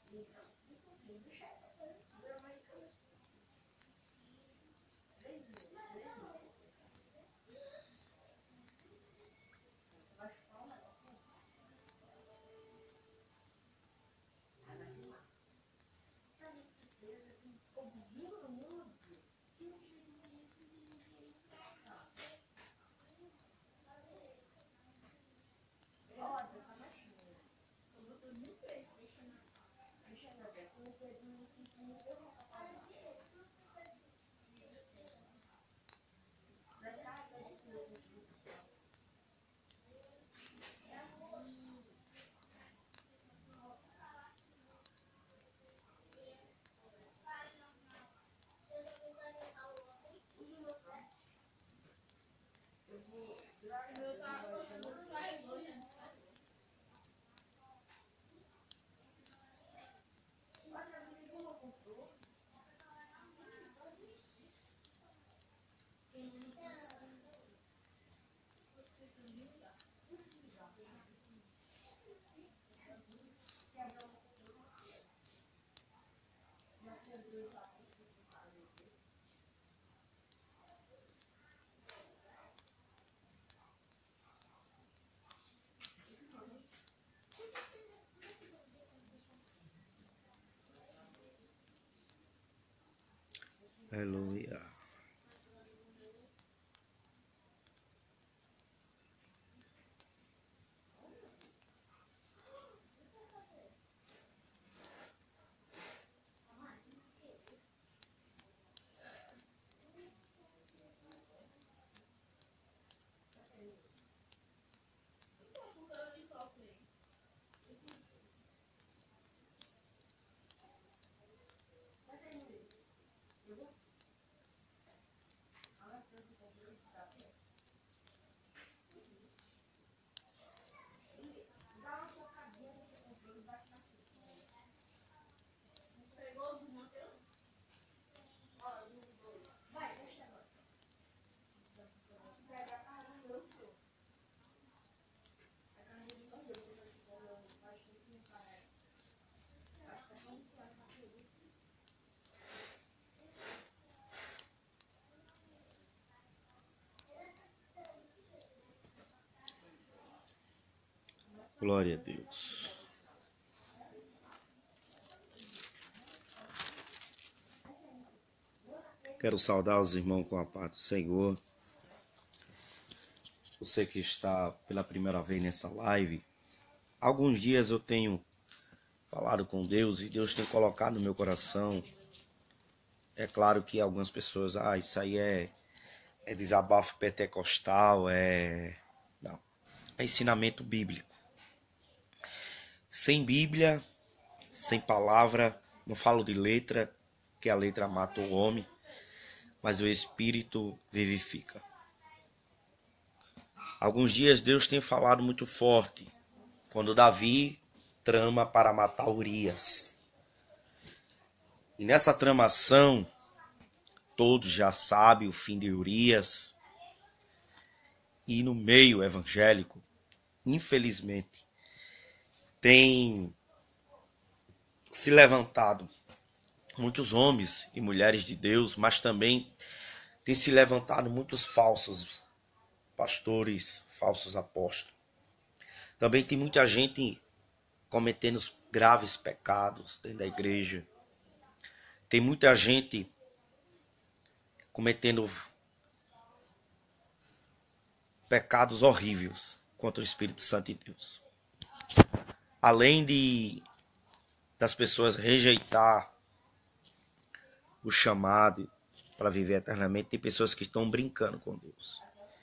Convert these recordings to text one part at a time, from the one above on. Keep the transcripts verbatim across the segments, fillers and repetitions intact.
Aleluia. Glória a Deus. Quero saudar os irmãos com a paz do Senhor. Você que está pela primeira vez nessa live. Alguns dias eu tenho falado com Deus e Deus tem colocado no meu coração. É claro que algumas pessoas, ah, isso aí é, é desabafo pentecostal, é... Não, é ensinamento bíblico. Sem Bíblia, sem palavra, não falo de letra, que a letra mata o homem, mas o Espírito vivifica. Alguns dias Deus tem falado muito forte, quando Davi trama para matar Urias. E nessa tramação, todos já sabem o fim de Urias. E no meio evangélico, infelizmente, tem se levantado muitos homens e mulheres de Deus, mas também tem se levantado muitos falsos pastores, falsos apóstolos. Também tem muita gente cometendo graves pecados dentro da igreja. Tem muita gente cometendo pecados horríveis contra o Espírito Santo de Deus. Além de das pessoas rejeitar o chamado para viver eternamente, tem pessoas que estão brincando com Deus.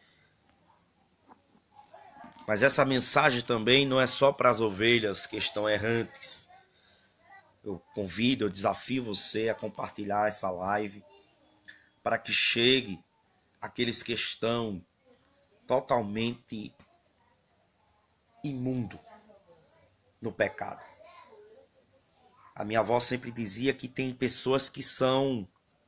Mas essa mensagem também não é só para as ovelhas que estão errantes. Eu convido, eu desafio você a compartilhar essa live para que chegue aqueles que estão totalmente imundo no pecado. A minha avó sempre dizia que tem pessoas que são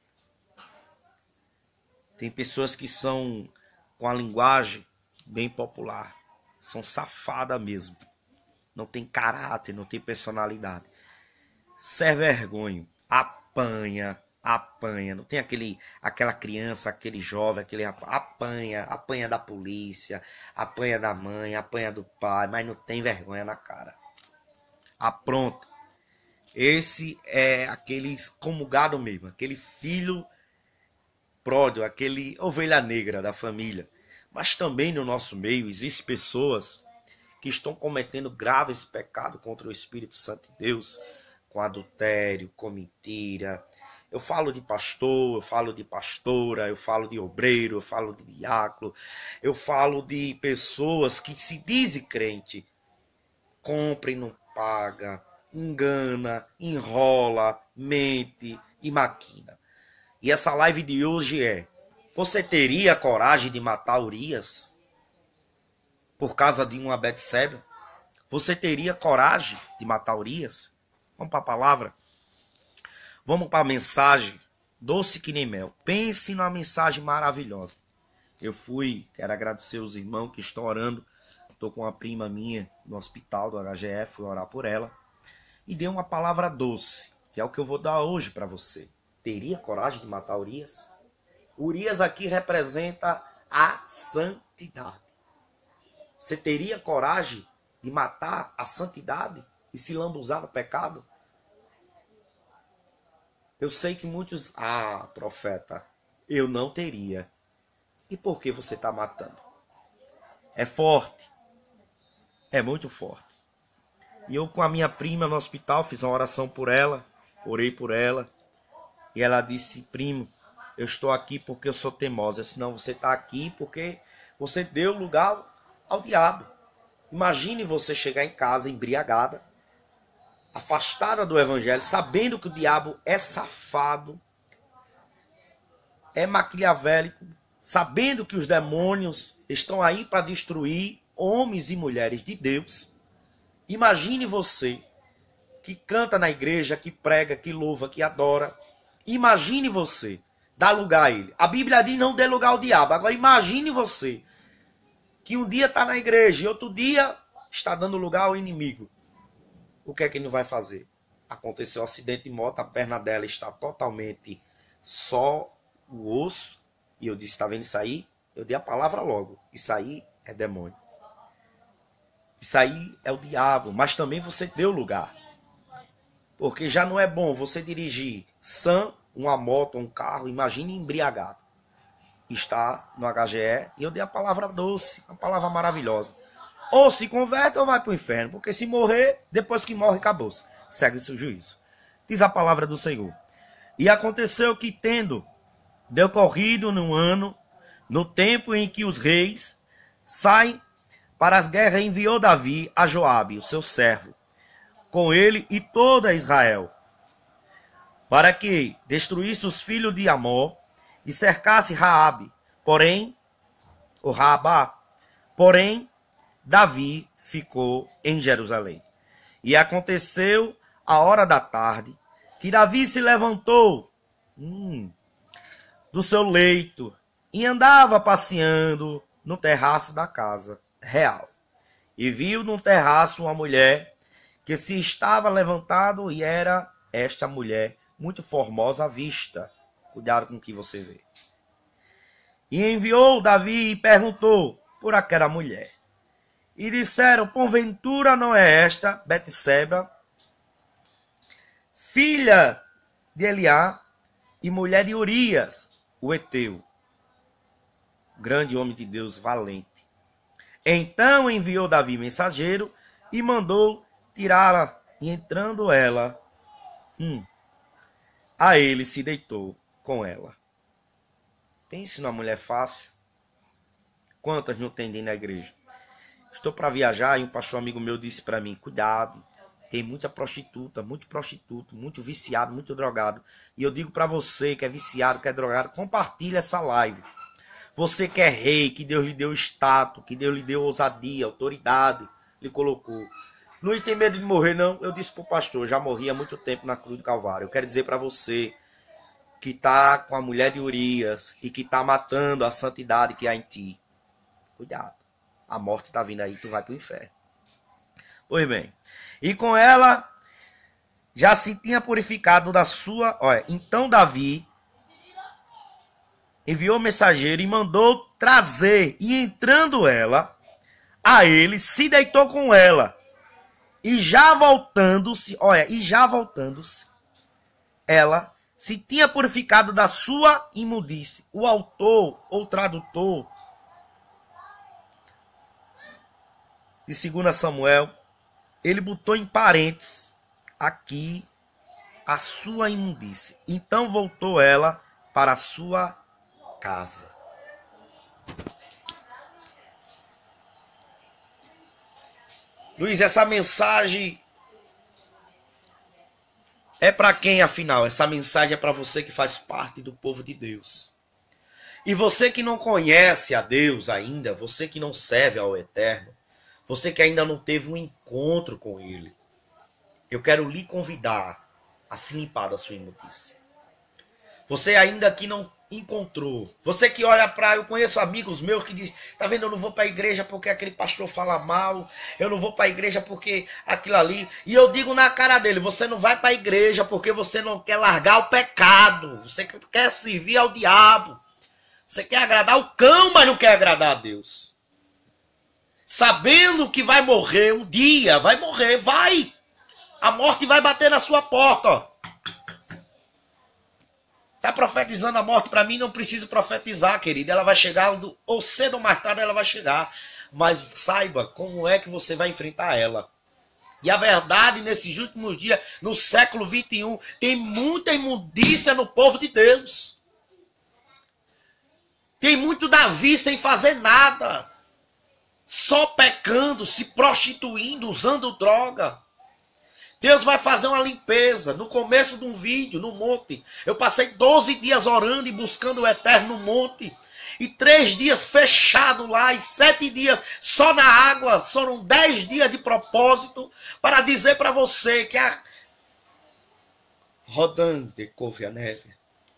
tem pessoas que são com a linguagem bem popular, são safadas mesmo. Não tem caráter, não tem personalidade. sem vergonha, apanha, apanha. Não tem aquele, aquela criança, aquele jovem, aquele rapaz, apanha, apanha da polícia, apanha da mãe, apanha do pai, mas não tem vergonha na cara. Apronta. Esse é aquele excomungado mesmo, aquele filho pródigo, aquele ovelha negra da família. Mas também no nosso meio existem pessoas que estão cometendo graves pecados contra o Espírito Santo de Deus, com adultério, com mentira. Eu falo de pastor, eu falo de pastora, eu falo de obreiro, eu falo de diácono, eu falo de pessoas que se dizem crente, compra e não paga, engana, enrola, mente e maquina. E essa live de hoje é: você teria coragem de matar Urias por causa de uma Betseba? Você teria coragem de matar Urias? Vamos para a palavra? Vamos para a mensagem doce que nem mel. Pense numa mensagem maravilhosa. Eu fui, quero agradecer os irmãos que estão orando. Estou com uma prima minha no hospital do H G F, fui orar por ela. E dei uma palavra doce, que é o que eu vou dar hoje para você. Teria coragem de matar Urias? Urias aqui representa a santidade. Você teria coragem de matar a santidade e se lambuzar no pecado? Eu sei que muitos... Ah, profeta, eu não teria. E por que você está matando? É forte. É muito forte. E eu com a minha prima no hospital fiz uma oração por ela. Orei por ela. E ela disse: primo, eu estou aqui porque eu sou teimosa. Senão você está aqui porque você deu lugar ao diabo. Imagine você chegar em casa embriagada, afastada do evangelho, sabendo que o diabo é safado, é maquiavélico, sabendo que os demônios estão aí para destruir homens e mulheres de Deus. Imagine você que canta na igreja, que prega, que louva, que adora. Imagine você dar lugar a ele. A Bíblia diz: não dê lugar ao diabo. Agora imagine você que um dia está na igreja e outro dia está dando lugar ao inimigo. O que é que ele vai fazer? Aconteceu um acidente de moto, a perna dela está totalmente só o osso. E eu disse: está vendo isso aí? Eu dei a palavra logo. Isso aí é demônio. Isso aí é o diabo. Mas também você deu lugar. Porque já não é bom você dirigir sã uma moto, um carro, imagine embriagado. Está no H G E e eu dei a palavra doce, a palavra maravilhosa. Ou se converte ou vai para o inferno. Porque se morrer, depois que morre, acabou-se. Segue o seu juízo. Diz a palavra do Senhor. E aconteceu que, tendo decorrido num ano, no tempo em que os reis saem para as guerras, enviou Davi a Joabe, o seu servo, com ele e toda Israel, para que destruísse os filhos de Amor e cercasse Raabe, porém, o Raabá, porém, Davi ficou em Jerusalém. E aconteceu a hora da tarde, que Davi se levantou hum, do seu leito e andava passeando no terraço da casa real. E viu no terraço uma mulher que se estava levantado, e era esta mulher muito formosa à vista. Cuidado com o que você vê. E enviou Davi e perguntou por aquela mulher. E disseram: porventura não é esta Betseba, filha de Eliá e mulher de Urias, o heteu, grande homem de Deus, valente. Então enviou Davi mensageiro e mandou tirá-la, e entrando ela, hum, a ele se deitou com ela. Pense numa mulher fácil. Quantas não tem dentro da igreja? Estou para viajar e um pastor amigo meu disse para mim: cuidado, tem muita prostituta, muito prostituto, muito viciado, muito drogado. E eu digo para você que é viciado, que é drogado, compartilhe essa live. Você que é rei, que Deus lhe deu status, que Deus lhe deu ousadia, autoridade, lhe colocou. Não tem medo de morrer, não. Eu disse para o pastor: já morri há muito tempo na cruz do Calvário. Eu quero dizer para você que está com a mulher de Urias e que está matando a santidade que há em ti. Cuidado. A morte está vindo aí, tu vai para o inferno. Pois bem. E com ela já se tinha purificado da sua... Olha, então Davi enviou mensageiro e mandou trazer. E entrando ela, a ele, se deitou com ela. E já voltando-se, olha, e já voltando-se, ela se tinha purificado da sua imundície. O autor ou tradutor de Segundo Samuel, ele botou em parênteses aqui a sua imundície. Então voltou ela para a sua casa. Luiz, essa mensagem é para quem, afinal? Essa mensagem é para você que faz parte do povo de Deus. E você que não conhece a Deus ainda, você que não serve ao Eterno, você que ainda não teve um encontro com Ele, eu quero lhe convidar a se limpar da sua imundície. Você ainda que não encontrou, você que olha para... Eu conheço amigos meus que dizem, tá vendo, eu não vou para a igreja porque aquele pastor fala mal, eu não vou para a igreja porque aquilo ali... E eu digo na cara dele, você não vai para a igreja porque você não quer largar o pecado, você quer servir ao diabo, você quer agradar o cão, mas não quer agradar a Deus. Sabendo que vai morrer um dia, vai morrer, vai! A morte vai bater na sua porta, ó. Tá profetizando a morte para mim? Não preciso profetizar, querido. Ela vai chegar, ou cedo ou mais tarde ela vai chegar. Mas saiba como é que você vai enfrentar ela. E a verdade, nesses últimos dias, no século vinte e um, tem muita imundícia no povo de Deus. Tem muito Davi sem fazer nada. Só pecando, se prostituindo, usando droga. Deus vai fazer uma limpeza. No começo de um vídeo, no monte, eu passei doze dias orando e buscando o Eterno no monte. E três dias fechado lá, e sete dias só na água. Foram dez dias de propósito para dizer para você que a rodante couve a neve.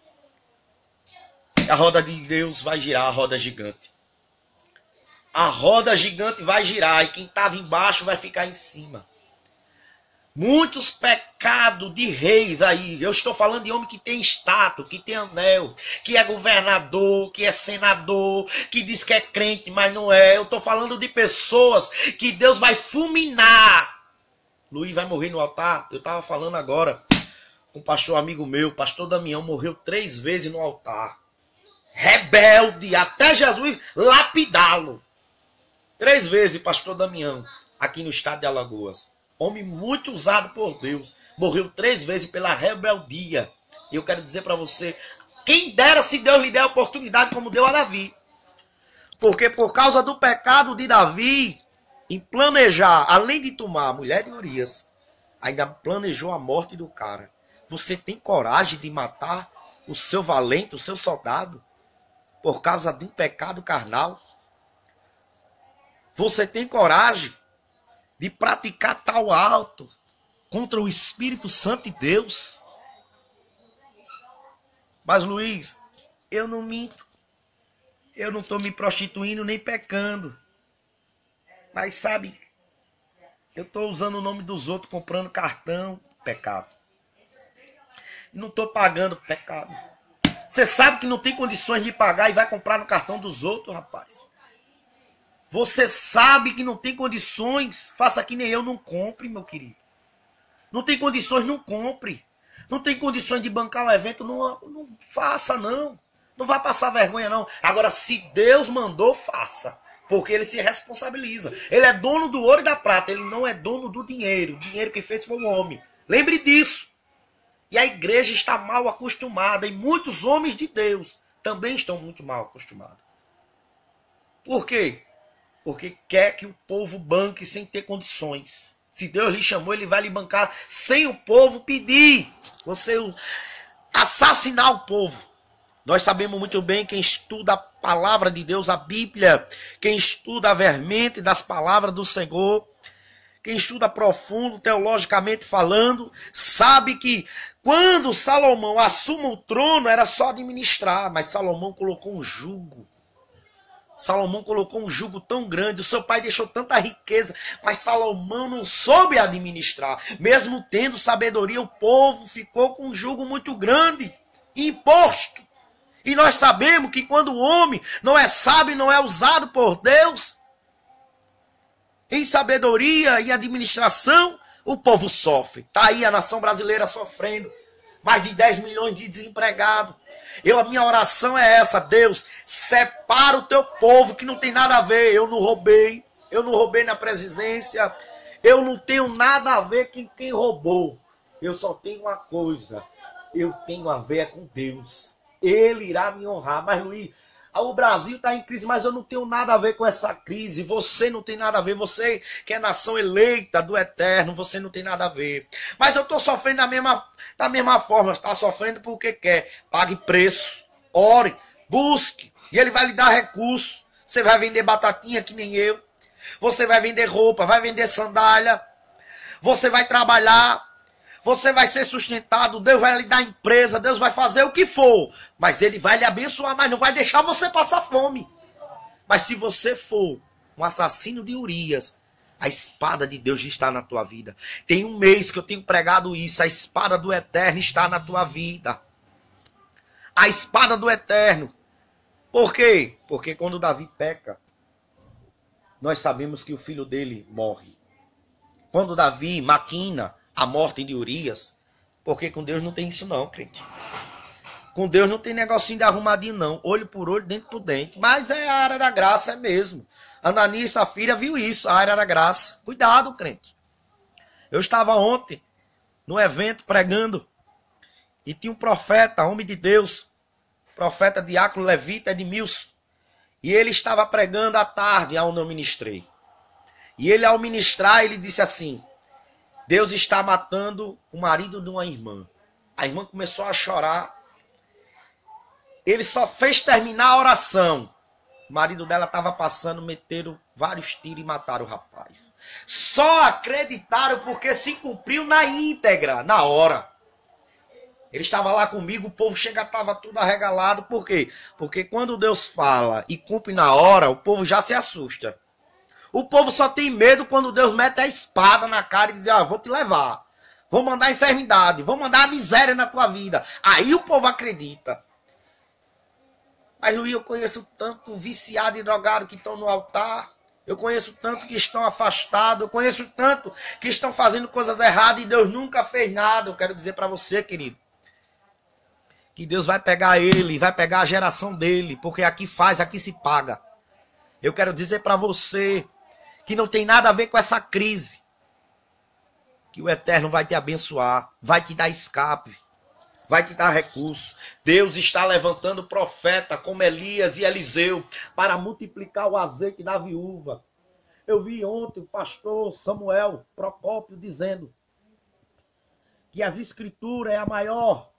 A roda de Deus vai girar, a roda gigante. A roda gigante vai girar e quem estava embaixo vai ficar em cima. Muitos pecados de reis aí. Eu estou falando de homem que tem status, que tem anel, que é governador, que é senador, que diz que é crente, mas não é. Eu estou falando de pessoas que Deus vai fulminar. Luiz vai morrer no altar. Eu estava falando agora com um pastor amigo meu, pastor Damião, morreu três vezes no altar. Rebelde, até Jesus lapidá-lo. Três vezes, pastor Damião, aqui no estado de Alagoas. Homem muito usado por Deus. Morreu três vezes pela rebeldia. E eu quero dizer para você, quem dera se Deus lhe der a oportunidade como deu a Davi. Porque por causa do pecado de Davi, em planejar, além de tomar a mulher de Urias, ainda planejou a morte do cara. Você tem coragem de matar o seu valente, o seu soldado, por causa de um pecado carnal? Você tem coragem de praticar tal ato contra o Espírito Santo de Deus? Mas Luiz, eu não minto. Eu não estou me prostituindo nem pecando. Mas sabe, eu estou usando o nome dos outros, comprando cartão, pecado. Não estou pagando, pecado. Você sabe que não tem condições de pagar e vai comprar no cartão dos outros, rapaz. Você sabe que não tem condições, faça que nem eu, não compre, meu querido. Não tem condições, não compre. Não tem condições de bancar o evento, não, não faça não. Não vá passar vergonha não. Agora, se Deus mandou, faça. Porque ele se responsabiliza. Ele é dono do ouro e da prata, ele não é dono do dinheiro. O dinheiro que fez foi o homem. Lembre disso. E a igreja está mal acostumada, e muitos homens de Deus também estão muito mal acostumados. Por quê? Porque quer que o povo banque sem ter condições. Se Deus lhe chamou, ele vai lhe bancar sem o povo pedir. Você assassinar o povo. Nós sabemos muito bem, quem estuda a palavra de Deus, a Bíblia, quem estuda a vermente das palavras do Senhor, quem estuda profundo, teologicamente falando, sabe que quando Salomão assume o trono, era só administrar, mas Salomão colocou um jugo Salomão colocou um jugo tão grande, o seu pai deixou tanta riqueza, mas Salomão não soube administrar. Mesmo tendo sabedoria, o povo ficou com um jugo muito grande, imposto. E nós sabemos que quando o homem não é sábio, não é usado por Deus, em sabedoria e administração, o povo sofre. Está aí a nação brasileira sofrendo. Mais de dez milhões de desempregados. Eu, a minha oração é essa: Deus, separa o teu povo que não tem nada a ver. Eu não roubei, eu não roubei na presidência, eu não tenho nada a ver com quem roubou. Eu só tenho uma coisa, eu tenho a ver com Deus. Ele irá me honrar. Mas, Luiz, o Brasil está em crise, mas eu não tenho nada a ver com essa crise. Você não tem nada a ver. Você que é nação eleita do Eterno, você não tem nada a ver. Mas eu estou sofrendo da mesma, da mesma forma. Está sofrendo porque quer. Pague preço. Ore. Busque. E ele vai lhe dar recurso. Você vai vender batatinha que nem eu. Você vai vender roupa. Vai vender sandália. Você vai trabalhar. Você vai ser sustentado, Deus vai lhe dar empresa, Deus vai fazer o que for. Mas Ele vai lhe abençoar, mas não vai deixar você passar fome. Mas se você for um assassino de Urias, a espada de Deus está na tua vida. Tem um mês que eu tenho pregado isso, a espada do Eterno está na tua vida. A espada do Eterno. Por quê? Porque quando Davi peca, nós sabemos que o filho dele morre. Quando Davi maquina a morte de Urias, porque com Deus não tem isso não, crente. Com Deus não tem negocinho de arrumadinho não, olho por olho, dente por dente. Mas é a área da graça, é mesmo. Ananias e Safira viu isso, a área da graça. Cuidado, crente. Eu estava ontem no evento pregando e tinha um profeta, homem de Deus, profeta diácono levita Edmilson, e ele estava pregando à tarde aonde eu ministrei. E ele, ao ministrar, ele disse assim: Deus está matando o marido de uma irmã. A irmã começou a chorar. Ele só fez terminar a oração. O marido dela estava passando, meteram vários tiros e mataram o rapaz. Só acreditaram porque se cumpriu na íntegra, na hora. Ele estava lá comigo, o povo chega, estava tudo arregalado. Por quê? Porque quando Deus fala e cumpre na hora, o povo já se assusta. O povo só tem medo quando Deus mete a espada na cara e diz: ah, vou te levar. Vou mandar a enfermidade, vou mandar a miséria na tua vida. Aí o povo acredita. Mas, Luiz, eu conheço tanto viciado e drogado que estão no altar. Eu conheço tanto que estão afastados. Eu conheço tanto que estão fazendo coisas erradas e Deus nunca fez nada. Eu quero dizer para você, querido, que Deus vai pegar ele, vai pegar a geração dele, porque aqui faz, aqui se paga. Eu quero dizer para você que não tem nada a ver com essa crise, que o Eterno vai te abençoar, vai te dar escape, vai te dar recurso. Deus está levantando profeta como Elias e Eliseu para multiplicar o azeite da viúva. Eu vi ontem o pastor Samuel Procópio dizendo que as escrituras é a maior,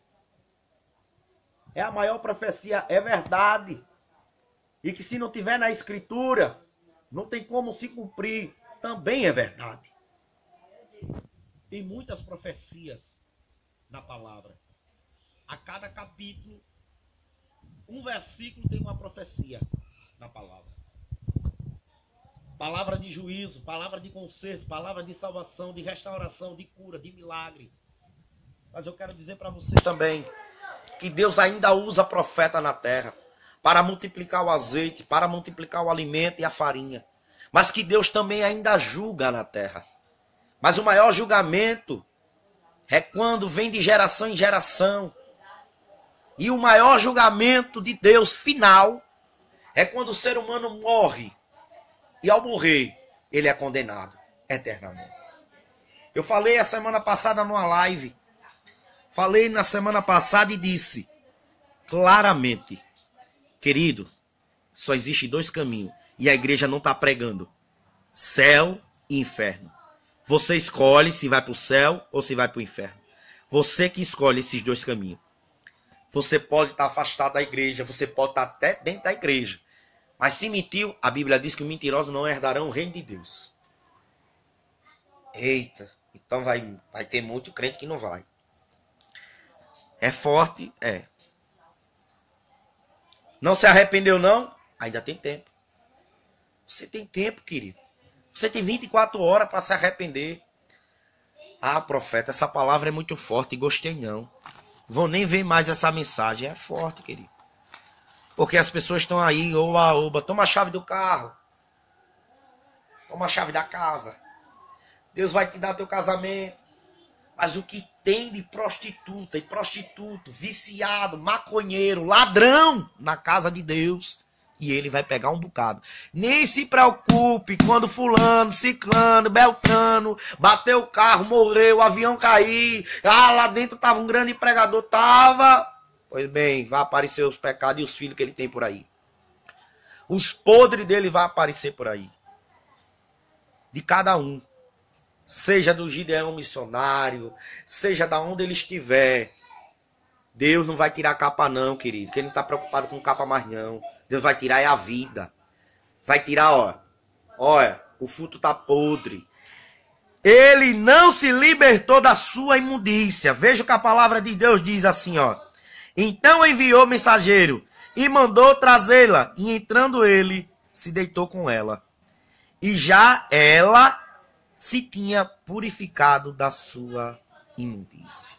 é a maior profecia, é verdade. E que se não tiver na escritura, não tem como se cumprir. Também é verdade. Tem muitas profecias na palavra. A cada capítulo, um versículo tem uma profecia na palavra. Palavra de juízo, palavra de conserto, palavra de salvação, de restauração, de cura, de milagre. Mas eu quero dizer para vocês também que Deus ainda usa profeta na terra para multiplicar o azeite, para multiplicar o alimento e a farinha. Mas que Deus também ainda julga na terra. Mas o maior julgamento é quando vem de geração em geração. E o maior julgamento de Deus final é quando o ser humano morre. E ao morrer, ele é condenado eternamente. Eu falei a semana passada numa live. Falei na semana passada e disse claramente: querido, só existe dois caminhos e a igreja não está pregando: céu e inferno. Você escolhe se vai para o céu ou se vai para o inferno. Você que escolhe esses dois caminhos. Você pode estar afastado da igreja, você pode estar até dentro da igreja. Mas se mentiu, a Bíblia diz que os mentirosos não herdarão o reino de Deus. Eita, então vai, vai ter muito crente que não vai. É forte? É. Não se arrependeu não? Ainda tem tempo. Você tem tempo, querido. Você tem vinte e quatro horas para se arrepender. Ah, profeta, essa palavra é muito forte e gostei não. Vou nem ver mais essa mensagem. É forte, querido. Porque as pessoas estão aí, oba, oba, toma a chave do carro. Toma a chave da casa. Deus vai te dar teu casamento. Mas o que tem de prostituta e prostituto, viciado, maconheiro, ladrão na casa de Deus, e ele vai pegar um bocado. Nem se preocupe quando fulano, ciclano, beltrano, bateu o carro, morreu, o avião caiu, ah, lá dentro tava um grande pregador, tava. Pois bem, vai aparecer os pecados e os filhos que ele tem por aí. Os podres dele vão aparecer por aí. De cada um. Seja do Gideão missionário, seja da onde ele estiver. Deus não vai tirar capa não, querido. Quem não está preocupado com capa mais não. Deus vai tirar é a vida. Vai tirar, ó. Olha, o fruto tá podre. Ele não se libertou da sua imundícia. Veja o que a palavra de Deus diz assim, ó. Então enviou mensageiro e mandou trazê-la. E entrando ele, se deitou com ela. E já ela se tinha purificado da sua imundícia.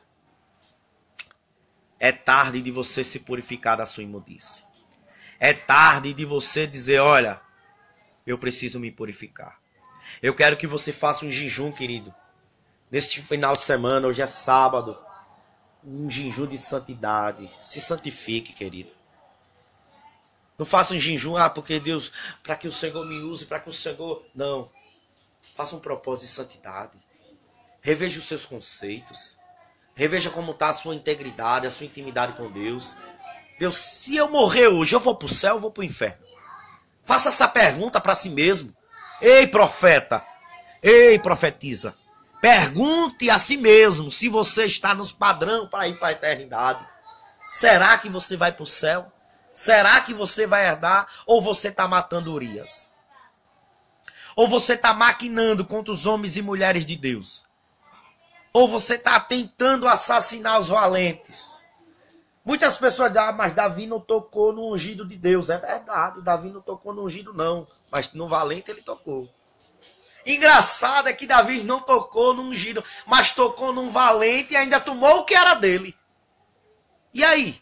É tarde de você se purificar da sua imundícia. É tarde de você dizer, olha, eu preciso me purificar. Eu quero que você faça um jejum, querido. Neste final de semana, hoje é sábado. Um jejum de santidade. Se santifique, querido. Não faça um jejum, ah, porque Deus, para que o Senhor me use, para que o Senhor... Não. Faça um propósito de santidade. Reveja os seus conceitos. Reveja como está a sua integridade, a sua intimidade com Deus. Deus, se eu morrer hoje, eu vou para o céu ou vou para o inferno? Faça essa pergunta para si mesmo. Ei, profeta. Ei, profetiza. Pergunte a si mesmo se você está nos padrões para ir para a eternidade. Será que você vai para o céu? Será que você vai herdar? Ou você está matando Urias? Ou você está maquinando contra os homens e mulheres de Deus? Ou você está tentando assassinar os valentes? Muitas pessoas dizem, ah, mas Davi não tocou no ungido de Deus. É verdade, Davi não tocou no ungido não. Mas no valente ele tocou. Engraçado é que Davi não tocou no ungido, mas tocou num valente e ainda tomou o que era dele. E aí?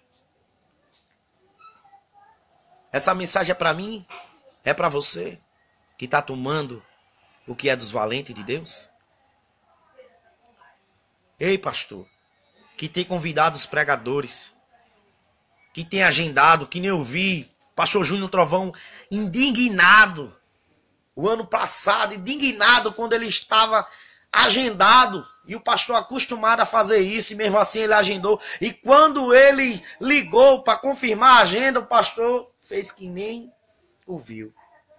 Essa mensagem é para mim? É para você? Que está tomando o que é dos valentes de Deus? Ei, pastor, que tem convidado os pregadores, que tem agendado, que nem eu vi, pastor Júnior Trovão, indignado, o ano passado, indignado quando ele estava agendado, e o pastor acostumado a fazer isso, e mesmo assim ele agendou, e quando ele ligou para confirmar a agenda, o pastor fez que nem ouviu.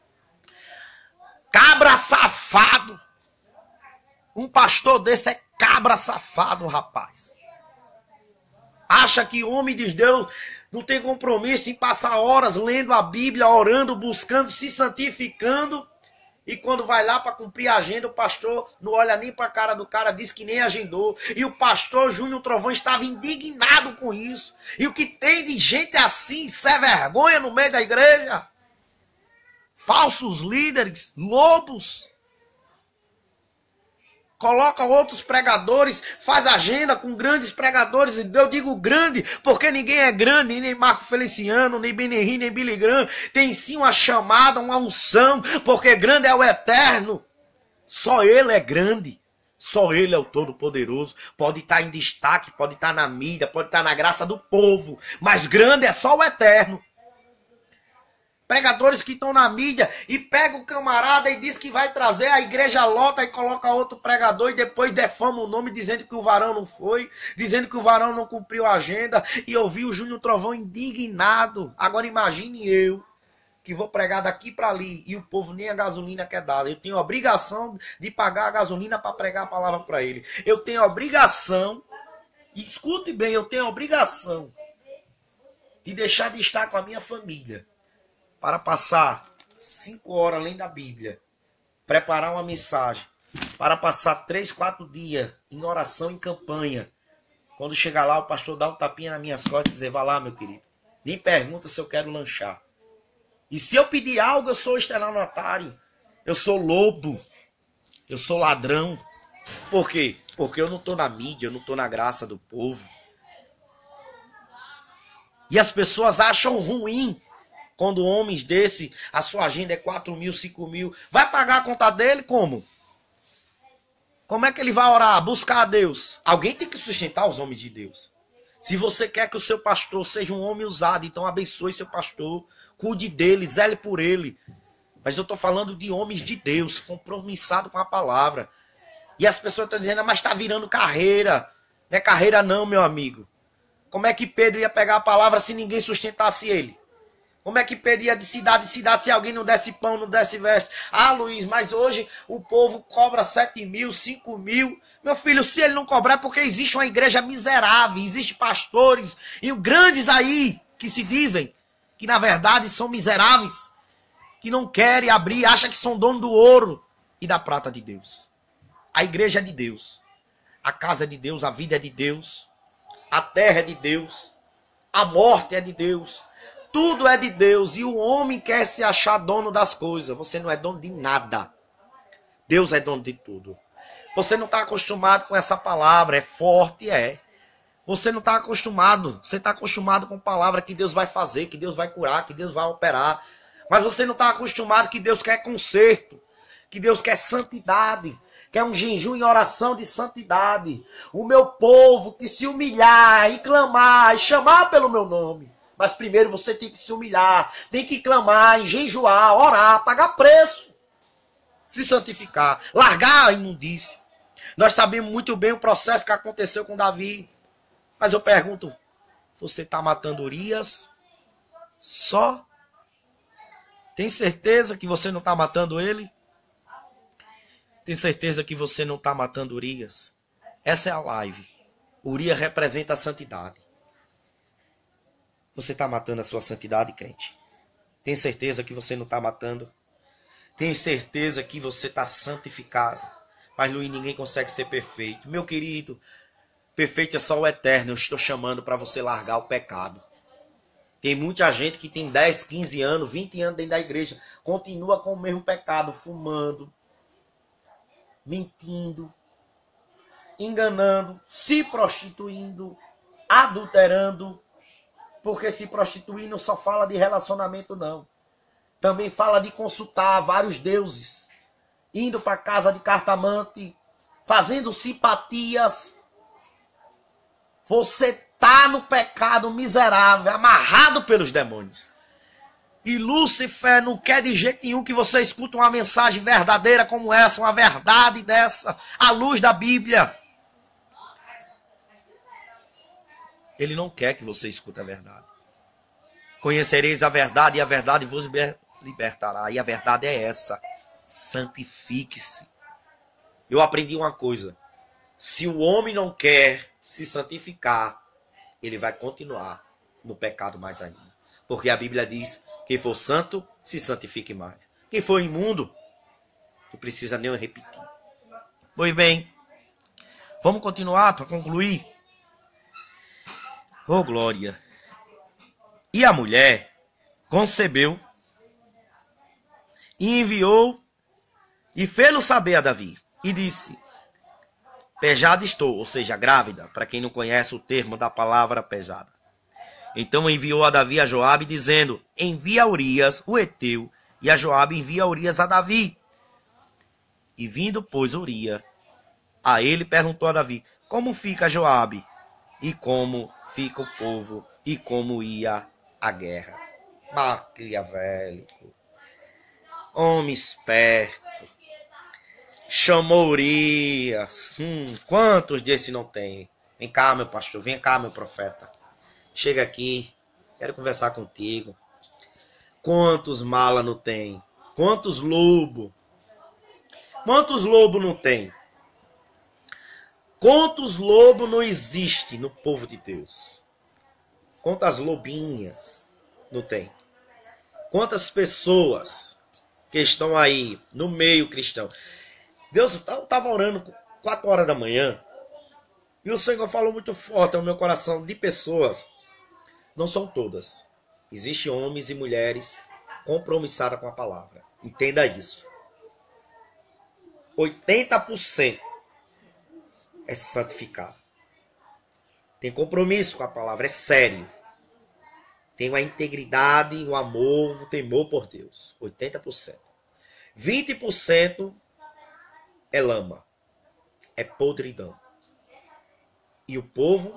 Cabra safado. Um pastor desse é cabra safado, rapaz. Acha que homem de Deus não tem compromisso em passar horas lendo a Bíblia, orando, buscando, se santificando. E quando vai lá para cumprir a agenda, o pastor não olha nem para a cara do cara, diz que nem agendou. E o pastor Júnior Trovão estava indignado com isso. E o que tem de gente assim, sem vergonha no meio da igreja? Falsos líderes, lobos. Coloca outros pregadores, faz agenda com grandes pregadores. Eu digo grande, porque ninguém é grande, nem Marco Feliciano, nem Benihim, nem Billy Graham. Tem sim uma chamada, uma unção, porque grande é o eterno. Só ele é grande. Só ele é o Todo-Poderoso. Pode estar em destaque, pode estar na mídia, pode estar na graça do povo. Mas grande é só o eterno. Pregadores que estão na mídia e pega o camarada e diz que vai trazer, a igreja lota e coloca outro pregador e depois defama o nome dizendo que o varão não foi, dizendo que o varão não cumpriu a agenda, e eu vi o Júnior Trovão indignado. Agora imagine eu, que vou pregar daqui para ali e o povo nem a gasolina quer dar. Eu tenho a obrigação de pagar a gasolina para pregar a palavra para ele. Eu tenho a obrigação, e escute bem, eu tenho a obrigação de deixar de estar com a minha família para passar cinco horas além da Bíblia, preparar uma mensagem, para passar três, quatro dias em oração, em campanha. Quando chegar lá, o pastor dá um tapinha nas minhas costas e dizer, vá lá, meu querido. Nem pergunta se eu quero lanchar. E se eu pedir algo, eu sou estelionatário. Eu sou lobo. Eu sou ladrão. Por quê? Porque eu não estou na mídia, eu não estou na graça do povo. E as pessoas acham ruim quando homens desse, a sua agenda é quatro mil, cinco mil. Vai pagar a conta dele como? Como é que ele vai orar, buscar a Deus? Alguém tem que sustentar os homens de Deus. Se você quer que o seu pastor seja um homem usado, então abençoe seu pastor, cuide dele, zele por ele. Mas eu estou falando de homens de Deus, compromissados com a palavra. E as pessoas estão dizendo, mas está virando carreira. Não é carreira não, meu amigo. Como é que Pedro ia pegar a palavra se ninguém sustentasse ele? Como é que Pedro ia de cidade em cidade se alguém não desse pão, não desse veste? Ah, Luiz, mas hoje o povo cobra sete mil, cinco mil. Meu filho, se ele não cobrar é porque existe uma igreja miserável, existe pastores e grandes aí que se dizem que na verdade são miseráveis, que não querem abrir, acham que são dono do ouro e da prata de Deus. A igreja é de Deus, a casa é de Deus, a vida é de Deus, a terra é de Deus, a morte é de Deus. Tudo é de Deus e o homem quer se achar dono das coisas. Você não é dono de nada. Deus é dono de tudo. Você não está acostumado com essa palavra. É forte, é. Você não está acostumado. Você está acostumado com a palavra que Deus vai fazer, que Deus vai curar, que Deus vai operar. Mas você não está acostumado que Deus quer conserto, que Deus quer santidade, quer um jejum e oração de santidade. O meu povo que se humilhar e clamar e chamar pelo meu nome. Mas primeiro você tem que se humilhar, tem que clamar, jejuar, orar, pagar preço. Se santificar, largar a imundícia. Nós sabemos muito bem o processo que aconteceu com Davi. Mas eu pergunto, você está matando Urias só? Tem certeza que você não está matando ele? Tem certeza que você não está matando Urias? Essa é a live. Urias representa a santidade. Você está matando a sua santidade, crente? Tem certeza que você não está matando? Tem certeza que você está santificado? Mas, Luiz, ninguém consegue ser perfeito. Meu querido, perfeito é só o eterno. Eu estou chamando para você largar o pecado. Tem muita gente que tem dez, quinze anos, vinte anos dentro da igreja, continua com o mesmo pecado, fumando, mentindo, enganando, se prostituindo, adulterando. Porque se prostituir não só fala de relacionamento, não. Também fala de consultar vários deuses. Indo para casa de cartomante, fazendo simpatias. Você está no pecado miserável, amarrado pelos demônios. E Lúcifer não quer de jeito nenhum que você escute uma mensagem verdadeira como essa, uma verdade dessa, à luz da Bíblia. Ele não quer que você escute a verdade. Conhecereis a verdade e a verdade vos libertará. E a verdade é essa. Santifique-se. Eu aprendi uma coisa. Se o homem não quer se santificar, ele vai continuar no pecado mais ainda. Porque a Bíblia diz, quem for santo, se santifique mais. Quem for imundo, não precisa nem repetir. Pois bem, vamos continuar para concluir. Oh, glória! E a mulher concebeu e enviou e fê-lo saber a Davi. E disse, pejada estou, ou seja, grávida, para quem não conhece o termo da palavra pejada. Então enviou a Davi a Joabe, dizendo, envia a Urias, o heteu, e a Joabe envia a Urias a Davi. E vindo, pois, Urias, a ele perguntou a Davi, como fica Joabe? E como fica o povo, e como ia a guerra. Maquiavélico, homem esperto, chamou Urias. Hum, quantos desse não tem? Vem cá, meu pastor, vem cá, meu profeta. Chega aqui, quero conversar contigo. Quantos mala não tem? Quantos lobos? Quantos lobos não tem? Quantos lobos não existe no povo de Deus? Quantas lobinhas não tem? Quantas pessoas que estão aí no meio cristão? Deus estava orando quatro horas da manhã e o Senhor falou muito forte ao meu coração de pessoas. Não são todas. Existem homens e mulheres compromissada com a palavra. Entenda isso. oitenta por cento é santificado. Tem compromisso com a palavra, é sério. Tem uma integridade, um amor, um temor por Deus. oitenta por cento. vinte por cento é lama. É podridão. E o povo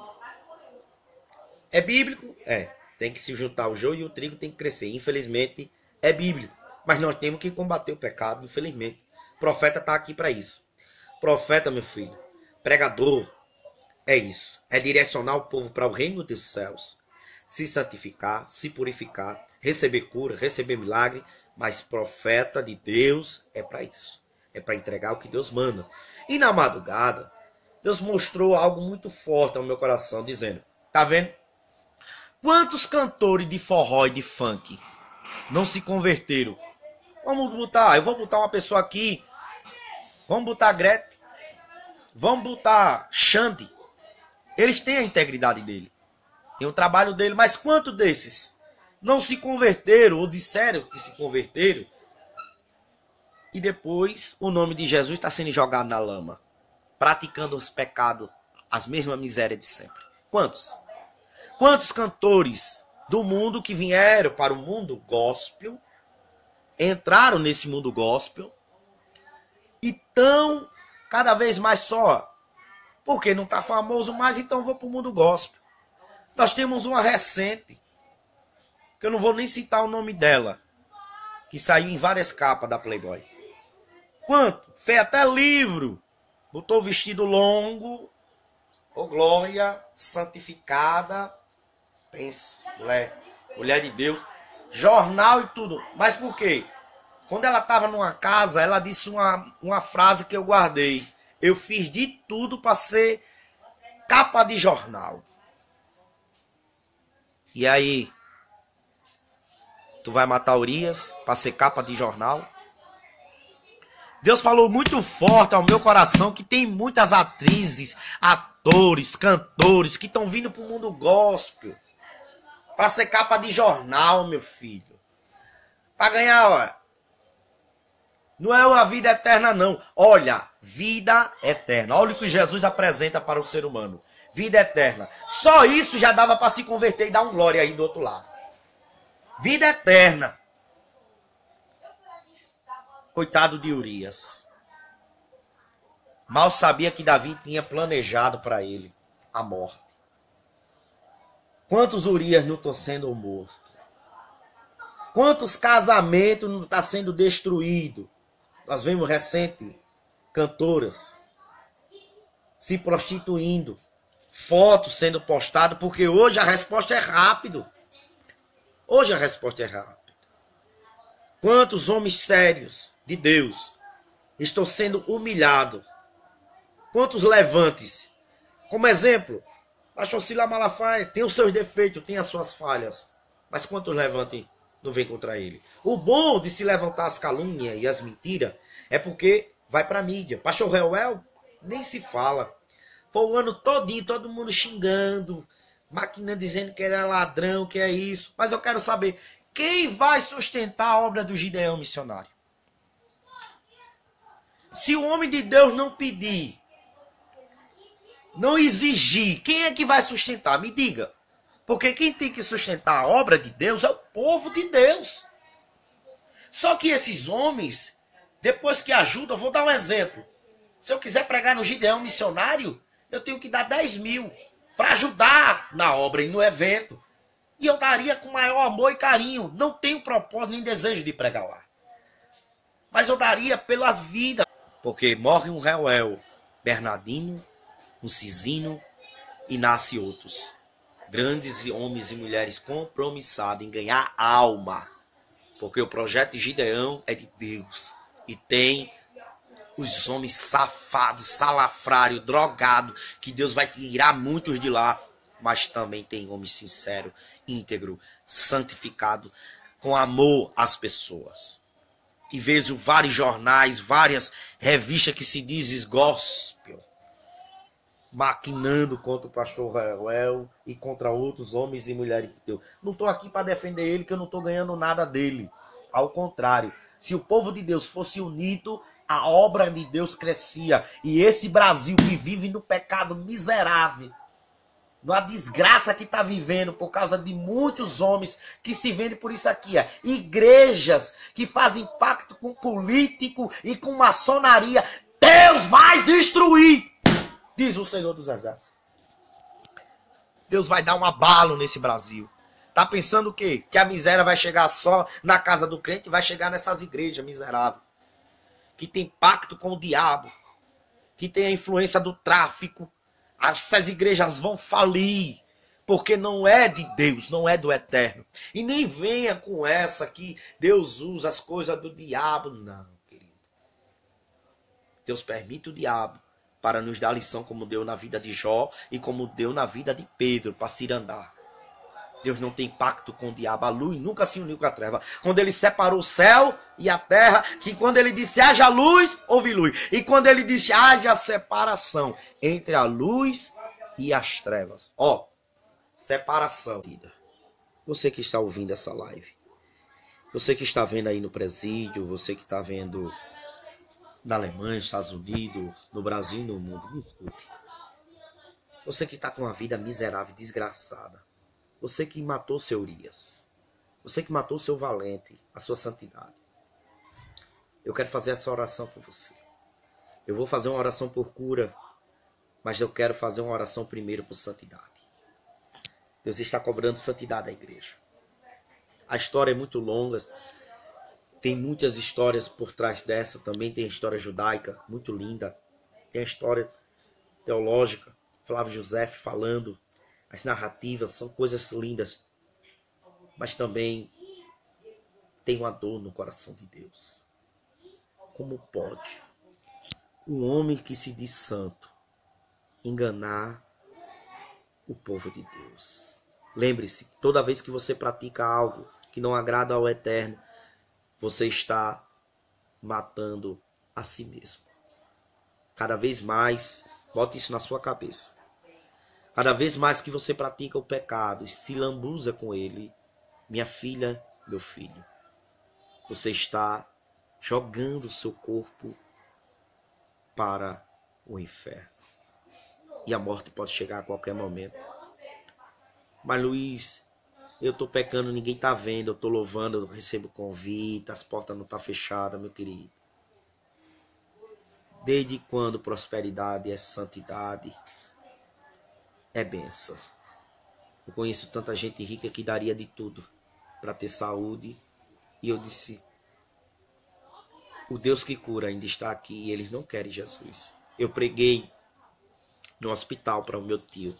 é bíblico? É. Tem que se juntar o joio e o trigo tem que crescer. Infelizmente, é bíblico. Mas nós temos que combater o pecado, infelizmente. O profeta está aqui para isso. Profeta, meu filho, pregador, é isso. É direcionar o povo para o reino dos céus. Se santificar, se purificar, receber cura, receber milagre. Mas profeta de Deus é para isso. É para entregar o que Deus manda. E na madrugada, Deus mostrou algo muito forte ao meu coração, dizendo, tá vendo? Quantos cantores de forró e de funk não se converteram? Vamos botar, eu vou botar uma pessoa aqui. Vamos botar Gretchen. Vamos botar Xande. Eles têm a integridade dele. Tem o trabalho dele. Mas quantos desses não se converteram ou disseram que se converteram? E depois o nome de Jesus está sendo jogado na lama. Praticando os pecados, as mesmas misérias de sempre. Quantos? Quantos cantores do mundo que vieram para o mundo gospel, entraram nesse mundo gospel e estão cada vez mais só? Porque não está famoso mais, então vou para o mundo gospel. Nós temos uma recente, que eu não vou nem citar o nome dela, que saiu em várias capas da Playboy. Quanto? Fez até livro. Botou vestido longo. Ô glória, santificada. Pense, mulher, mulher de Deus. Jornal e tudo. Mas por quê? Quando ela estava numa casa, ela disse uma, uma frase que eu guardei. Eu fiz de tudo para ser capa de jornal. E aí? Tu vai matar Urias para ser capa de jornal? Deus falou muito forte ao meu coração que tem muitas atrizes, atores, cantores que estão vindo para o mundo gospel. Para ser capa de jornal, meu filho. Para ganhar, olha. Não é uma vida eterna, não. Olha, vida eterna. Olha o que Jesus apresenta para o ser humano. Vida eterna. Só isso já dava para se converter e dar um glória aí do outro lado. Vida eterna. Coitado de Urias. Mal sabia que Davi tinha planejado para ele a morte. Quantos Urias não estão sendo mortos? Quantos casamentos não estão sendo destruídos? Nós vemos recente cantoras se prostituindo. Fotos sendo postadas, porque hoje a resposta é rápido. Hoje a resposta é rápida. Quantos homens sérios de Deus estão sendo humilhados? Quantos levantes? Como exemplo, pastor Silas Malafaia tem os seus defeitos, tem as suas falhas. Mas quantos levantes não vem contra ele? O bom de se levantar as calúnias e as mentiras é porque vai para a mídia. Pastor Reuel nem se fala. Foi o ano todinho, todo mundo xingando, maquinando, dizendo que era ladrão, que é isso. Mas eu quero saber, quem vai sustentar a obra do Gideão missionário? Se o homem de Deus não pedir, não exigir, quem é que vai sustentar? Me diga. Porque quem tem que sustentar a obra de Deus é o povo de Deus. Só que esses homens, depois que ajudam, vou dar um exemplo. Se eu quiser pregar no Gideão missionário, eu tenho que dar dez mil para ajudar na obra e no evento. E eu daria com maior amor e carinho. Não tenho propósito nem desejo de pregar lá. Mas eu daria pelas vidas. Porque morre um Reuel, Bernardino, um Cisino e nasce outros. Grandes homens e mulheres compromissados em ganhar alma. Porque o projeto de Gideão é de Deus. E tem os homens safados, salafrários, drogados, que Deus vai tirar muitos de lá. Mas também tem homem sincero, íntegro, santificado, com amor às pessoas. E vejo vários jornais, várias revistas que se dizem gospel, maquinando contra o pastor Reuel e contra outros homens e mulheres de Deus. Não estou aqui para defender ele, que eu não estou ganhando nada dele. Ao contrário, se o povo de Deus fosse unido, a obra de Deus crescia. E esse Brasil que vive no pecado miserável, numa desgraça que está vivendo por causa de muitos homens que se vendem por isso aqui. Ó. Igrejas que fazem pacto com político e com maçonaria. Deus vai destruir, diz o Senhor dos Exércitos. Deus vai dar um abalo nesse Brasil. Tá pensando o quê? Que a miséria vai chegar só na casa do crente e vai chegar nessas igrejas miseráveis. Que tem pacto com o diabo. Que tem a influência do tráfico. Essas igrejas vão falir, porque não é de Deus, não é do eterno. E nem venha com essa que Deus usa as coisas do diabo. Não, querido. Deus permite o diabo para nos dar lição, como deu na vida de Jó e como deu na vida de Pedro, para cirandar. Deus não tem pacto com o diabo. A luz nunca se uniu com a treva. Quando ele separou o céu e a terra, que quando ele disse haja luz, houve luz. E quando ele disse haja separação entre a luz e as trevas. Ó, separação. Você que está ouvindo essa live, você que está vendo aí no presídio, você que está vendo na Alemanha, Estados Unidos, no Brasil e no mundo, me escute. Você que está com uma vida miserável, desgraçada. Você que matou seu Urias. Você que matou seu valente, a sua santidade. Eu quero fazer essa oração por você. Eu vou fazer uma oração por cura, mas eu quero fazer uma oração primeiro por santidade. Deus está cobrando santidade da igreja. A história é muito longa. Tem muitas histórias por trás dessa. Também tem a história judaica, muito linda. Tem a história teológica. Flávio José falando. As narrativas são coisas lindas, mas também tem uma dor no coração de Deus. Como pode um homem que se diz santo enganar o povo de Deus? Lembre-se, toda vez que você pratica algo que não agrada ao Eterno, você está matando a si mesmo. Cada vez mais, bote isso na sua cabeça. Cada vez mais que você pratica o pecado e se lambuza com ele, minha filha, meu filho, você está jogando o seu corpo para o inferno. E a morte pode chegar a qualquer momento. Mas Luiz, eu estou pecando, ninguém está vendo, eu estou louvando, eu recebo convite, as portas não estão fechadas, meu querido. Desde quando prosperidade é santidade? É bênção. Eu conheço tanta gente rica que daria de tudo para ter saúde. E eu disse, o Deus que cura ainda está aqui e eles não querem Jesus. Eu preguei no hospital para o meu tio.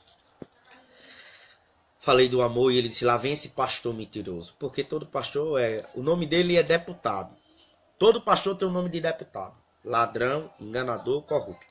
Falei do amor e ele disse, lá vem esse pastor mentiroso. Porque todo pastor é... O nome dele é deputado. Todo pastor tem o nome de deputado. Ladrão, enganador, corrupto.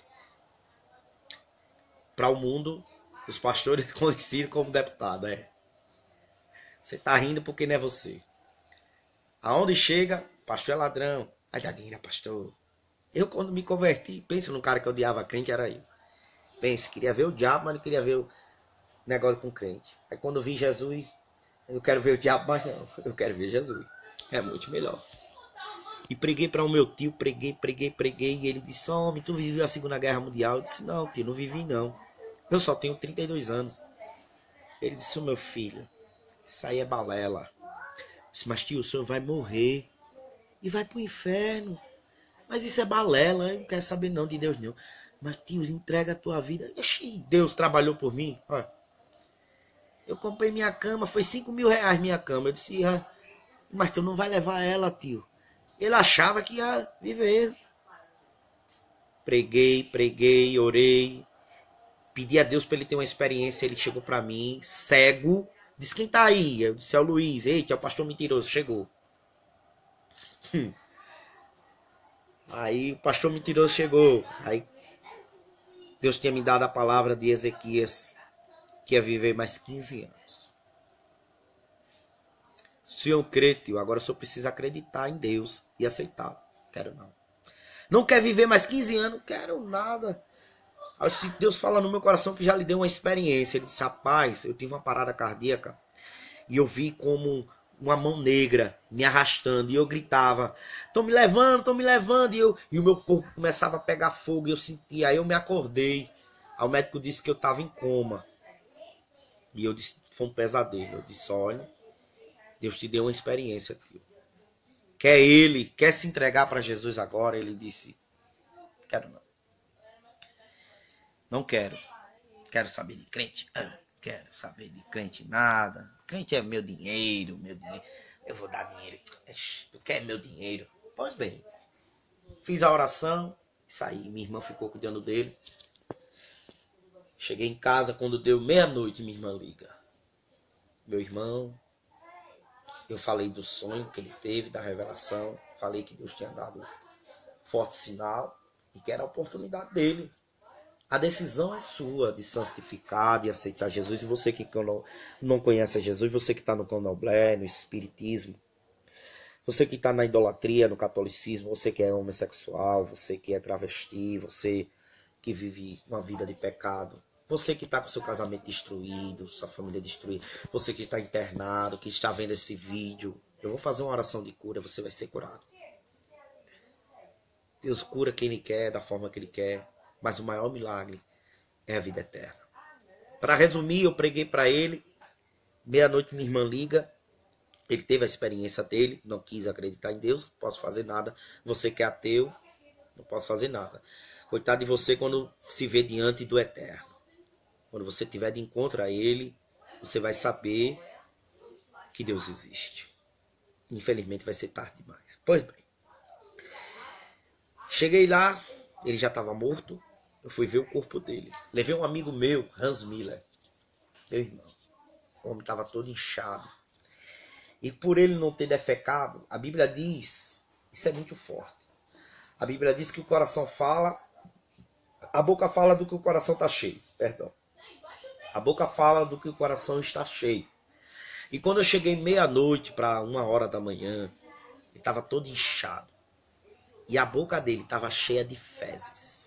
Para o mundo... Os pastores conhecidos como deputado, é. Você tá rindo porque não é você. Aonde chega, pastor é ladrão. Ajadinha, pastor. Eu quando me converti, pensa num cara que odiava crente, era eu. Pensa, queria ver o diabo, mas não queria ver o negócio com crente. Aí quando eu vi Jesus, eu quero ver o diabo, mas não. Eu quero ver Jesus. É muito melhor. E preguei para o meu tio, preguei, preguei, preguei. E ele disse, homem, tu viveu a Segunda Guerra Mundial? Eu disse, não, tio, não vivi não. Eu só tenho trinta e dois anos. Ele disse, meu filho, isso aí é balela. Eu disse, mas tio, o senhor vai morrer. E vai pro inferno. Mas isso é balela, eu não quero saber não de Deus não. Mas tio, entrega a tua vida. Ixi, Deus trabalhou por mim. Olha, eu comprei minha cama, foi cinco mil reais minha cama. Eu disse, ah, mas tu não vai levar ela, tio. Ele achava que ia viver. Preguei, preguei, orei. Pedi a Deus para ele ter uma experiência. Ele chegou para mim, cego. Disse, quem tá aí? Eu disse, é o Luiz. Eita, é o pastor mentiroso. Chegou. Hum. Aí o pastor mentiroso chegou. Aí Deus tinha me dado a palavra de Ezequias, que ia viver mais quinze anos. Se eu creio, tio, agora eu só preciso acreditar em Deus e aceitar. Quero não. Não quer viver mais quinze anos? Quero nada. Aí Deus fala no meu coração que já lhe deu uma experiência. Ele disse, rapaz, eu tive uma parada cardíaca e eu vi como uma mão negra me arrastando, e eu gritava, tô me levando, tô me levando, e, eu, e o meu corpo começava a pegar fogo, e eu sentia, aí eu me acordei, aí o médico disse que eu estava em coma, e eu disse, foi um pesadelo, eu disse, olha, Deus te deu uma experiência, tio. Quer ele, quer se entregar para Jesus agora? Ele disse, quero não. Não quero. Quero saber de crente. Ah, quero saber de crente nada. Crente é meu dinheiro, meu dinheiro. Eu vou dar dinheiro. Tu quer meu dinheiro? Pois bem. Fiz a oração e saí. Minha irmã ficou cuidando dele. Cheguei em casa, quando deu meia-noite, minha irmã liga. Meu irmão, eu falei do sonho que ele teve, da revelação. Falei que Deus tinha dado um forte sinal e que era a oportunidade dele. A decisão é sua de santificar, de aceitar Jesus. E você que não conhece Jesus, você que está no candomblé, no espiritismo, você que está na idolatria, no catolicismo, você que é homossexual, você que é travesti, você que vive uma vida de pecado, você que está com seu casamento destruído, sua família destruída, você que está internado, que está vendo esse vídeo, eu vou fazer uma oração de cura, você vai ser curado. Deus cura quem Ele quer, da forma que Ele quer. Mas o maior milagre é a vida eterna. Para resumir, eu preguei para ele. Meia-noite minha irmã liga. Ele teve a experiência dele. Não quis acreditar em Deus. Não posso fazer nada. Você que é ateu, não posso fazer nada. Coitado de você quando se vê diante do eterno. Quando você tiver de encontro a ele, você vai saber que Deus existe. Infelizmente vai ser tarde demais. Pois bem. Cheguei lá. Ele já estava morto. Eu fui ver o corpo dele. Levei um amigo meu, Hans Miller, meu irmão. O homem estava todo inchado. E por ele não ter defecado, a Bíblia diz, isso é muito forte. A Bíblia diz que o coração fala, a boca fala do que o coração está cheio. Perdão. A boca fala do que o coração está cheio. E quando eu cheguei meia-noite para uma hora da manhã, ele estava todo inchado. E a boca dele estava cheia de fezes.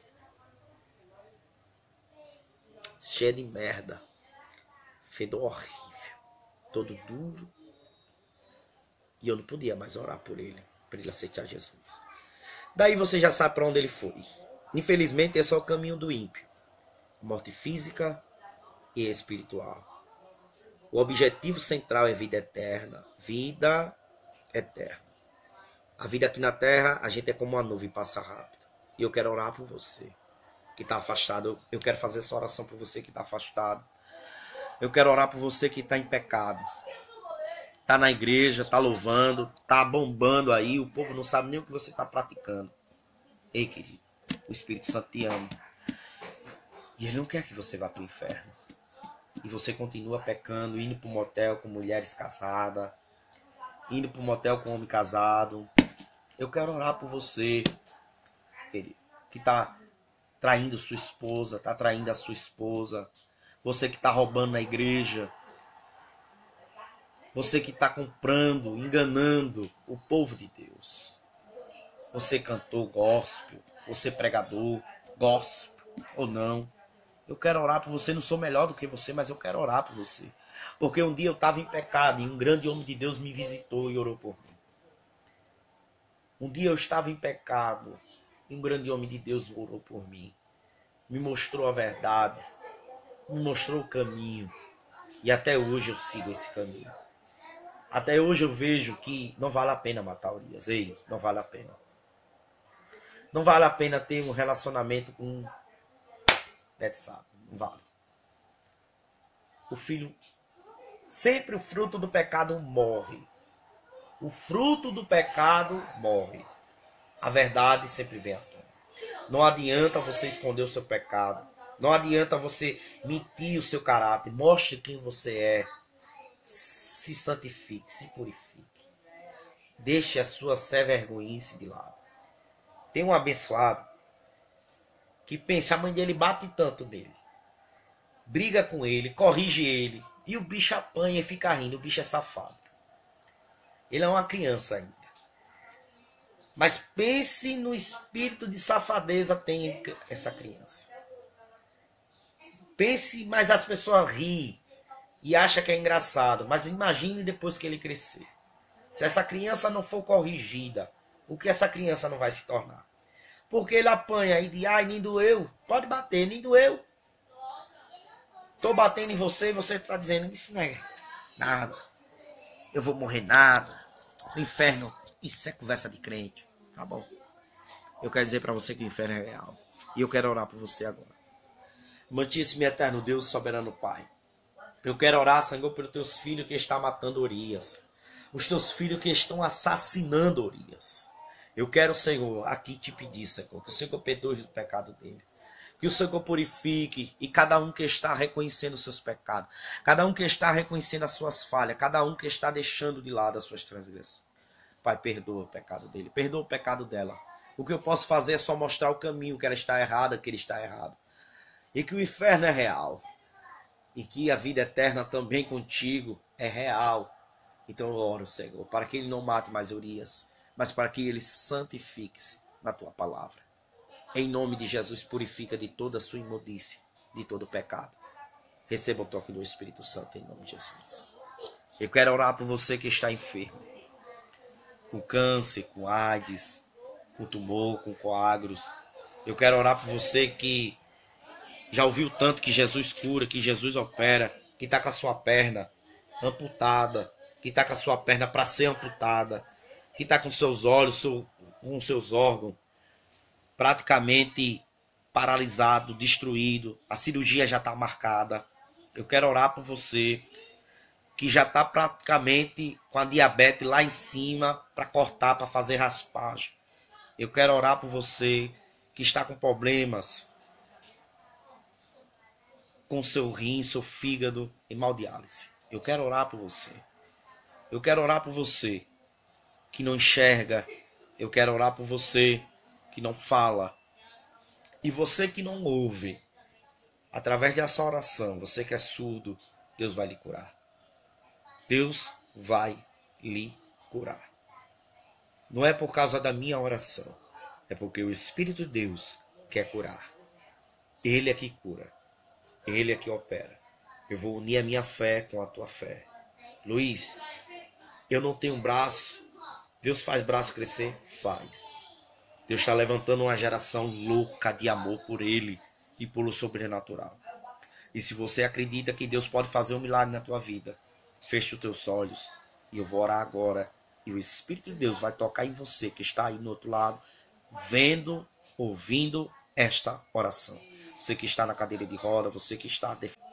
Cheia de merda. Fedor horrível. Todo duro. E eu não podia mais orar por ele. Para ele aceitar Jesus. Daí você já sabe para onde ele foi. Infelizmente esse é o caminho do ímpio. Morte física e espiritual. O objetivo central é vida eterna. Vida eterna. A vida aqui na terra, a gente é como uma nuvem, passa rápido. E eu quero orar por você que está afastado. Eu quero fazer essa oração por você que está afastado. Eu quero orar por você que está em pecado. Está na igreja, está louvando, está bombando aí. O povo não sabe nem o que você está praticando. Ei, querido, o Espírito Santo te ama. E ele não quer que você vá para o inferno. E você continua pecando, indo para o motel com mulheres casadas. Indo para o motel com homem casado. Eu quero orar por você, querido, que está traindo sua esposa, está traindo a sua esposa. Você que está roubando na igreja. Você que está comprando, enganando o povo de Deus. Você cantor gospel, você pregador gospel ou não. Eu quero orar por você, não sou melhor do que você, mas eu quero orar por você. Porque um dia eu estava em pecado e um grande homem de Deus me visitou e orou por mim. Um dia eu estava em pecado e um grande homem de Deus orou por mim. Me mostrou a verdade, me mostrou o caminho. E até hoje eu sigo esse caminho. Até hoje eu vejo que não vale a pena matar Urias. Ei, não vale a pena. Não vale a pena ter um relacionamento com Betsaba. Não vale. O filho, sempre o fruto do pecado morre. O fruto do pecado morre. A verdade sempre vem à tona. Não adianta você esconder o seu pecado. Não adianta você mentir o seu caráter. Mostre quem você é. Se santifique, se purifique. Deixe a sua sem-vergonhice de lado. Tem um abençoado que pensa, a mãe dele bate tanto nele. Briga com ele, corrige ele. E o bicho apanha e fica rindo. O bicho é safado. Ele é uma criança ainda. Mas pense no espírito de safadeza tem essa criança. Pense, mas as pessoas riem e acham que é engraçado. Mas imagine depois que ele crescer. Se essa criança não for corrigida, o que essa criança não vai se tornar? Porque ele apanha e diz, ai, nem doeu. Pode bater, nem doeu. Tô batendo em você e você está dizendo, isso não é nada. Eu vou morrer nada. O inferno, isso é conversa de crente. Tá bom. Eu quero dizer para você que o inferno é real. E eu quero orar por você agora. Mantíssimo e eterno Deus, soberano Pai. Eu quero orar, Senhor, pelos teus filhos que estão matando Urias. Os teus filhos que estão assassinando Urias. Eu quero, Senhor, aqui te pedir, Senhor, que o Senhor perdoe o pecado dele. Que o Senhor purifique e cada um que está reconhecendo os seus pecados, cada um que está reconhecendo as suas falhas, cada um que está deixando de lado as suas transgressões. Pai, perdoa o pecado dele, perdoa o pecado dela. O que eu posso fazer é só mostrar o caminho que ela está errada, que ele está errado. E que o inferno é real. E que a vida eterna também contigo é real. Então eu oro, Senhor, para que ele não mate mais Urias, mas para que ele santifique-se na tua palavra. Em nome de Jesus, purifica de toda a sua imundície, de todo o pecado. Receba o toque do Espírito Santo em nome de Jesus. Eu quero orar por você que está enfermo. Com câncer, com AIDS, com tumor, com coágulos. Eu quero orar por você que já ouviu tanto que Jesus cura, que Jesus opera, que está com a sua perna amputada, que está com a sua perna para ser amputada, que está com seus olhos, com seus órgãos praticamente paralisado, destruído, a cirurgia já está marcada. Eu quero orar por você que já está praticamente com a diabetes lá em cima para cortar, para fazer raspagem. Eu quero orar por você que está com problemas com seu rim, seu fígado, hemodiálise. Eu quero orar por você. Eu quero orar por você que não enxerga. Eu quero orar por você que não fala. E você que não ouve. Através dessa oração, você que é surdo, Deus vai lhe curar. Deus vai lhe curar. Não é por causa da minha oração. É porque o Espírito de Deus quer curar. Ele é que cura. Ele é que opera. Eu vou unir a minha fé com a tua fé. Luiz, eu não tenho braço. Deus faz braço crescer? Faz. Deus está levantando uma geração louca de amor por Ele e pelo sobrenatural. E se você acredita que Deus pode fazer um milagre na tua vida, feche os teus olhos e eu vou orar agora. E o Espírito de Deus vai tocar em você que está aí no outro lado, vendo, ouvindo esta oração. Você que está na cadeira de roda, você que está...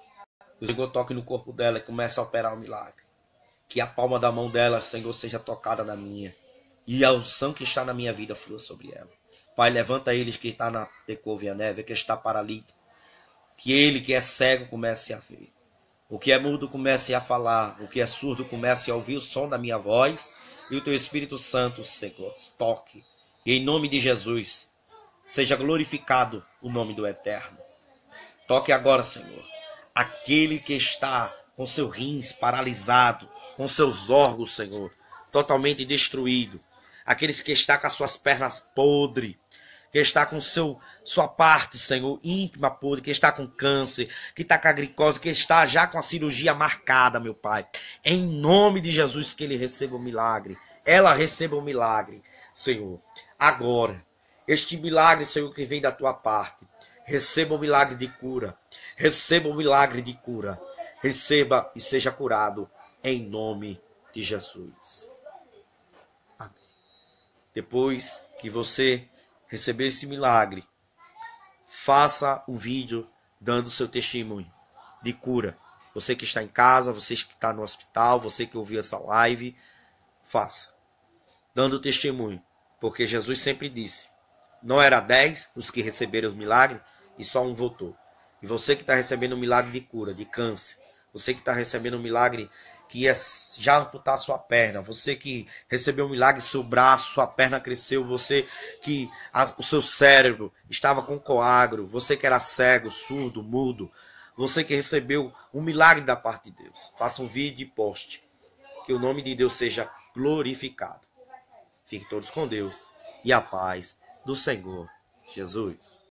O Senhor toque no corpo dela e comece a operar um milagre. Que a palma da mão dela, Senhor, seja tocada na minha. E a unção que está na minha vida flua sobre ela. Pai, levanta eles que está na Tecovia Neve, que está paralítico. Que ele que é cego comece a ver. O que é mudo comece a falar. O que é surdo comece a ouvir o som da minha voz. E o teu Espírito Santo, Senhor, toque. E em nome de Jesus, seja glorificado o nome do Eterno. Toque agora, Senhor, aquele que está com seus rins paralisado, com seus órgãos, Senhor, totalmente destruído. Aqueles que está com as suas pernas podres, que está com seu, sua parte, Senhor, íntima podre, que está com câncer, que está com a glicose, que está já com a cirurgia marcada, meu Pai. Em nome de Jesus, que ele receba o milagre. Ela receba o milagre, Senhor. Agora, este milagre, Senhor, que vem da tua parte. Receba o milagre de cura. Receba o milagre de cura. Receba e seja curado em nome de Jesus. Amém. Depois que você receber esse milagre, faça um vídeo dando seu testemunho de cura. Você que está em casa, você que está no hospital, você que ouviu essa live, faça. Dando testemunho. Porque Jesus sempre disse, não era dez os que receberam os milagres e só um voltou. E você que está recebendo um milagre de cura, de câncer, você que está recebendo um milagre que ia já amputar sua perna, você que recebeu um milagre, seu braço, sua perna cresceu, você que a, o seu cérebro estava com coágulo, você que era cego, surdo, mudo, você que recebeu um milagre da parte de Deus. Faça um vídeo e poste. Que o nome de Deus seja glorificado. Fiquem todos com Deus e a paz do Senhor Jesus.